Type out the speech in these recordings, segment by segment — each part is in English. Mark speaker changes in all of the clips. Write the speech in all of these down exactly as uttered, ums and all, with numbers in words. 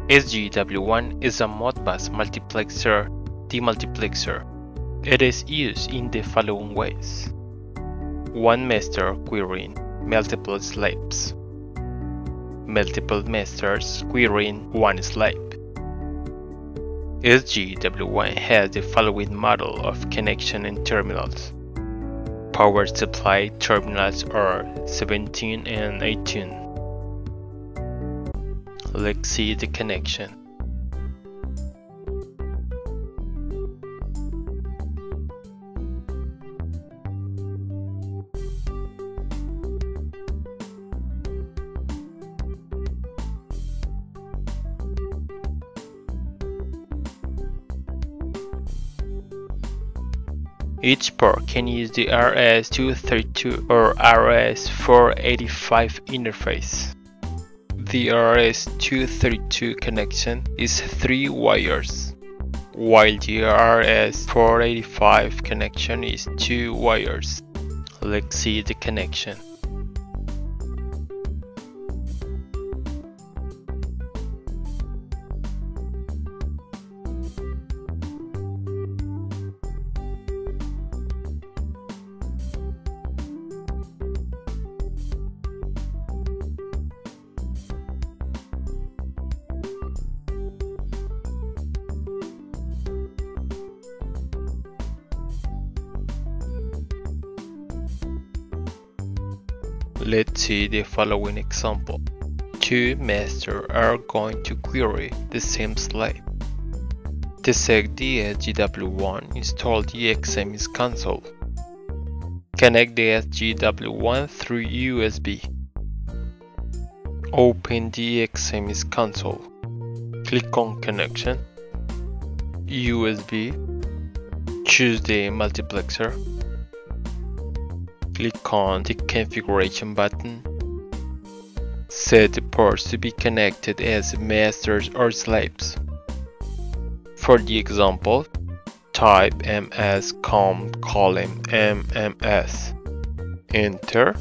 Speaker 1: S G W one is a Modbus multiplexer demultiplexer. It is used in the following ways: one master querying multiple slaves, multiple masters querying one slave. S G W one has the following model of connection and terminals. Power supply terminals are seventeen and eighteen. Let's see the connection. Each port can use the R S two thirty-two or R S four eighty-five interface. The R S two thirty-two connection is three wires, while the R S four eighty-five connection is two wires. Let's see the connection. Let's see the following example. Two masters are going to query the same slave. To set the S G W one, install the X M S console. Connect the S G W one through U S B. Open the X M S console. Click on Connection, U S B, choose the multiplexer. Click on the configuration button. Set the ports to be connected as masters or slaves. For the example, type M S com colon M M S. Enter.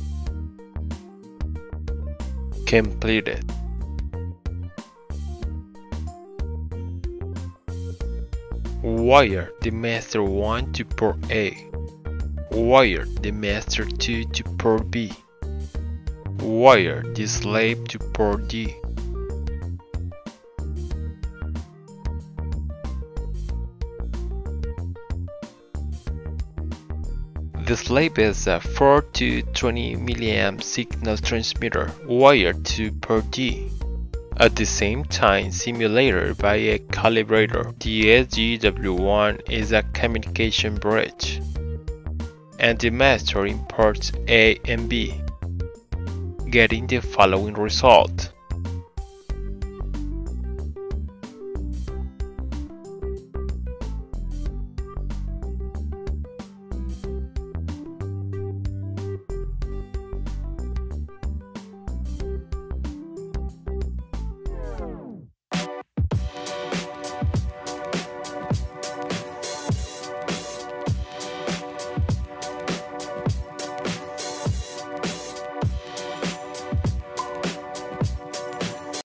Speaker 1: Completed. Wire the master one to port A. Wire the master two to port B. Wire the slave to port D. The slave is a four to twenty milliamp signal transmitter wired to port D. At the same time simulated by a calibrator. The S G W one is a communication bridge, and the master imports A and B, getting the following result.